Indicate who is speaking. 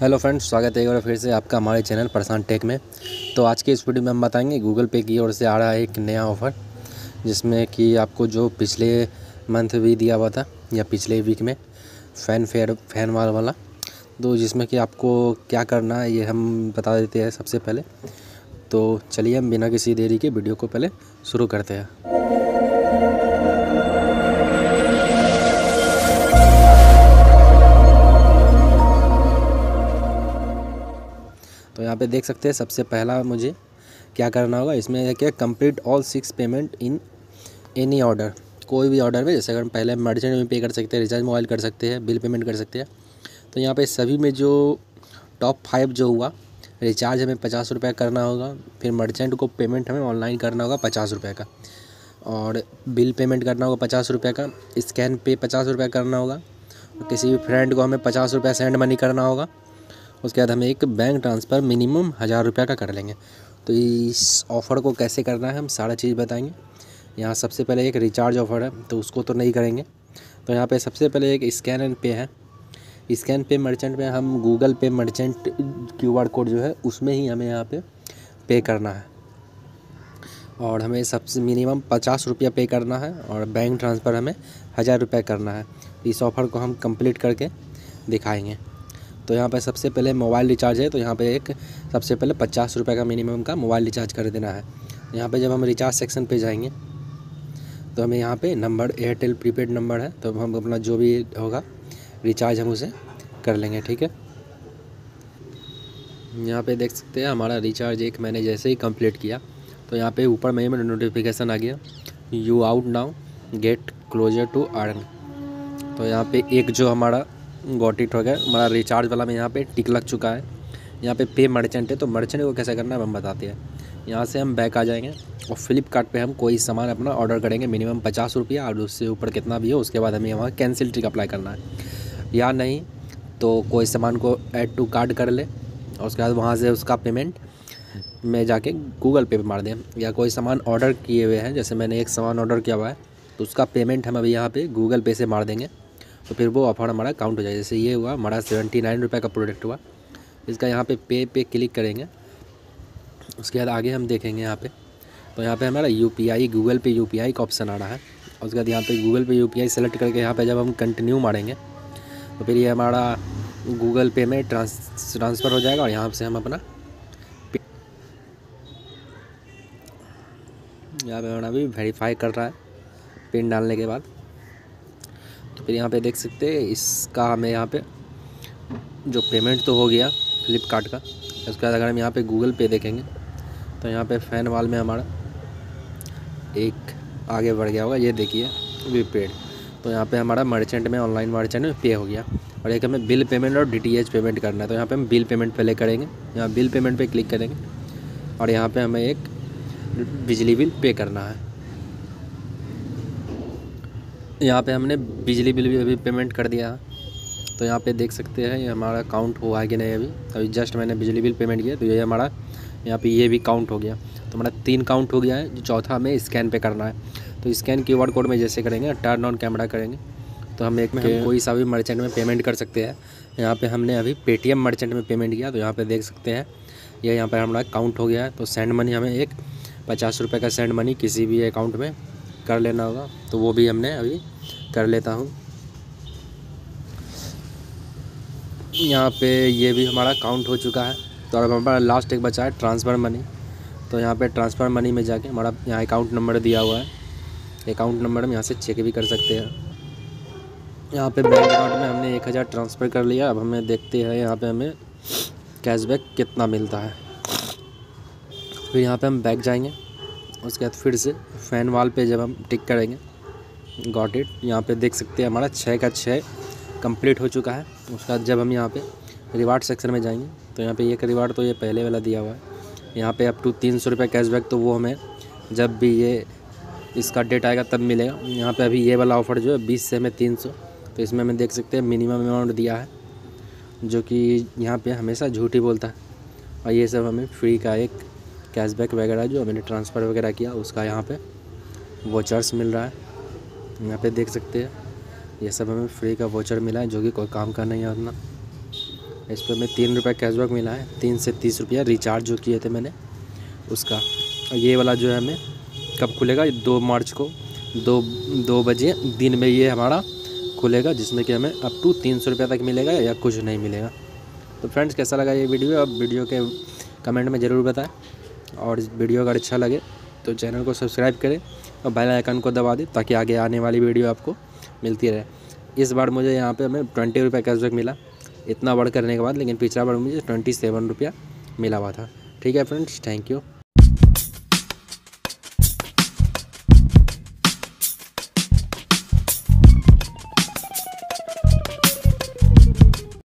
Speaker 1: Hello friends, स्वागत है एक बार फिर से आपका हमारे चैनल परेशान टेक में। तो आज के इस वीडियो में हम बताएंगे गूगल पे की ओर से आ रहा है एक नया ऑफ़र, जिसमें कि आपको जो पिछले मंथ भी दिया हुआ था या पिछले वीक में फैन वार वाला, तो जिसमें कि आपको क्या करना है ये हम बता देते हैं सबसे पहले। तो चलिए हम बिना किसी देरी के वीडियो को पहले शुरू करते हैं। तो यहाँ पे देख सकते हैं सबसे पहला मुझे क्या करना होगा। इसमें है क्या, complete all 6 payment in any order. कोई भी ऑर्डर में, जैसे अगर हम पहले मर्चेंट में पे कर सकते हैं, रिचार्ज मोबाइल कर सकते हैं, बिल पेमेंट कर सकते हैं। तो यहाँ पे सभी में जो टॉप 5 जो हुआ, रिचार्ज हमें 50 रुपये करना होगा, फिर मर्चेंट को पेमेंट हमें ऑनलाइन करना होगा 50 रुपये का, और बिल पेमेंट करना होगा 50 रुपये का, स्कैन पे 50 रुपये करना होगा, और किसी भी फ्रेंड को हमें 50 रुपये सेंड मनी करना होगा। उसके बाद हमें एक बैंक ट्रांसफ़र मिनिमम 1000 रुपये का कर लेंगे। तो इस ऑफ़र को कैसे करना है हम सारा चीज़ बताएंगे। यहाँ सबसे पहले एक रिचार्ज ऑफ़र है, तो उसको तो नहीं करेंगे। तो यहाँ पे सबसे पहले एक स्कैन एंड पे है। स्कैन पे मर्चेंट में हम गूगल पे मर्चेंट QR कोड जो है उसमें ही हमें यहाँ पे करना है, और हमें सबसे मिनिमम 50 रुपया पे करना है, और बैंक ट्रांसफ़र हमें 1000 रुपये करना है। इस ऑफ़र को हम कंप्लीट करके दिखाएंगे। तो यहाँ पे सबसे पहले मोबाइल रिचार्ज है, तो यहाँ पे एक सबसे पहले 50 रुपये का मिनिमम का मोबाइल रिचार्ज कर देना है। यहाँ पे जब हम रिचार्ज सेक्शन पे जाएंगे तो हमें यहाँ पे नंबर एयरटेल प्रीपेड नंबर है, तो हम अपना जो भी होगा रिचार्ज हम उसे कर लेंगे। ठीक है, यहाँ पे देख सकते हैं हमारा रिचार्ज एक मैंने जैसे ही कंप्लीट किया तो यहाँ पे ऊपर में नोटिफिकेशन आ गया, you out now, get closer to earn. तो यहाँ पे एक जो हमारा गॉट इट हो गया, हमारा रिचार्ज वाला में यहाँ पे टिक लग चुका है। यहाँ पे मर्चेंट है, तो मर्चेंट को कैसे करना है हम बताते हैं। यहाँ से हम बैक आ जाएंगे और फ्लिपकार्ट पे हम कोई सामान अपना ऑर्डर करेंगे मिनिमम 50 रुपया, और उससे ऊपर कितना भी हो उसके बाद हमें वहाँ कैंसिल ट्रिक अप्लाई करना है। या नहीं तो कोई सामान को ऐड टू कार्ट कर ले, और उसके बाद वहाँ से उसका पेमेंट में जाके गूगल पे मार दें। या कोई सामान ऑर्डर किए हुए हैं, जैसे मैंने एक सामान ऑर्डर किया हुआ है, तो उसका पेमेंट हम अभी यहाँ पे गूगल पे से मार देंगे, तो फिर वो ऑफर हमारा काउंट हो जाए। जैसे ये हुआ हमारा 79 रुपये का प्रोडक्ट हुआ, इसका यहाँ पे क्लिक करेंगे। उसके बाद आगे हम देखेंगे यहाँ पे, तो यहाँ पे हमारा UPI गूगल पे UPI का ऑप्शन आ रहा है। और उसके बाद यहाँ पे गूगल पे UPI सेलेक्ट करके यहाँ पे जब हम कंटिन्यू मारेंगे तो फिर ये हमारा गूगल पे में ट्रांसफ़र हो जाएगा, और यहाँ से हम अपना यहाँ पे हमारा भी वेरीफाई कर रहा है पिन डालने के बाद। तो फिर यहाँ पे देख सकते हैं इसका हमें यहाँ पे जो पेमेंट तो हो गया फ्लिपकार्ट का। उसके बाद अगर हम यहाँ पे गूगल पे देखेंगे तो यहाँ पे फैन वाल में हमारा एक आगे बढ़ गया होगा, ये देखिए वी पेड। तो यहाँ पे हमारा मर्चेंट में, ऑनलाइन मर्चेंट में पे हो गया। और एक हमें बिल पेमेंट और DTH पेमेंट करना है, तो यहाँ पे हम बिल पेमेंट पहले करेंगे। यहाँ बिल पेमेंट पे क्लिक करेंगे, और यहाँ पे हमें एक बिजली बिल पे करना है। यहाँ पे हमने बिजली बिल भी अभी पेमेंट कर दिया है। तो यहाँ पे देख सकते हैं ये हमारा काउंट हुआ है कि नहीं। अभी जस्ट मैंने बिजली बिल पेमेंट किया, तो ये हमारा यहाँ पे ये भी काउंट हो गया। तो हमारा 3 काउंट हो गया है। जो चौथा हमें स्कैन पे करना है, तो स्कैन QR कोड में जैसे करेंगे, टर्न ऑन कैमरा करेंगे, तो हम एक में हम कोई सा भी मर्चेंट में पेमेंट कर सकते हैं। यहाँ पे हमने अभी पेटीएम मर्चेंट में पेमेंट किया, तो यहाँ पे देख सकते हैं ये यहाँ पर हमारा काउंट हो गया है। तो सेंड मनी हमें एक 50 रुपये का सेंड मनी किसी भी अकाउंट में कर लेना होगा, तो वो भी हमने अभी कर लेता हूँ। यहाँ पे ये भी हमारा काउंट हो चुका है। तो अब हमारा लास्ट एक बचा है ट्रांसफ़र मनी। तो यहाँ पे ट्रांसफ़र मनी में जाके हमारा यहाँ अकाउंट नंबर दिया हुआ है, अकाउंट नंबर हम यहाँ से चेक भी कर सकते हैं। यहाँ पे बैंक अकाउंट में हमने 1000 ट्रांसफ़र कर लिया। अब हमें देखते हैं यहाँ पे हमें कैशबैक कितना मिलता है। फिर यहाँ पे हम बैक जाएंगे, उसके बाद फिर से फैन वाल पे जब हम टिक करेंगे, गॉट इट, यहाँ पे देख सकते हैं हमारा 6 का 6 कंप्लीट हो चुका है। उसके बाद जब हम यहाँ पे रिवार्ड सेक्शन में जाएंगे, तो यहाँ पे एक रिवार्ड तो ये पहले वाला दिया हुआ है, यहाँ पे अप टू 300 रुपये कैशबैक, तो वो हमें जब भी ये इसका डेट आएगा तब मिलेगा। यहाँ पे अभी ये वाला ऑफ़र जो है 20 से हमें 300, तो इसमें हमें देख सकते हैं मिनिमम अमाउंट दिया है, जो कि यहाँ पे हमेशा झूठ ही बोलता है। और ये सब हमें फ्री का एक कैशबैक वगैरह जो मैंने ट्रांसफ़र वगैरह किया उसका यहाँ पे वोचर्स मिल रहा है। यहाँ पे देख सकते हैं ये सब हमें फ्री का वोचर मिला है, जो कि कोई काम का नहीं है उतना। इस पर हमें 3 रुपये कैशबैक मिला है, 3 से 30 रुपया रिचार्ज जो किए थे मैंने उसका। और ये वाला जो है हमें कब खुलेगा, 2 मार्च को 2 बजे दिन में ये हमारा खुलेगा, जिसमें कि हमें अप टू 300 रुपये तक मिलेगा या कुछ नहीं मिलेगा। तो फ्रेंड्स कैसा लगा ये वीडियो, अब वीडियो के कमेंट में ज़रूर बताएं, और इस वीडियो अगर अच्छा लगे तो चैनल को सब्सक्राइब करें और बेल आइकन को दबा दें ताकि आगे आने वाली वीडियो आपको मिलती रहे। इस बार मुझे यहाँ पे हमें 20 रुपये कैशबैक मिला इतना बढ़ करने के बाद, लेकिन पिछला बार मुझे 27 रुपया मिला हुआ था। ठीक है फ्रेंड्स, थैंक यू।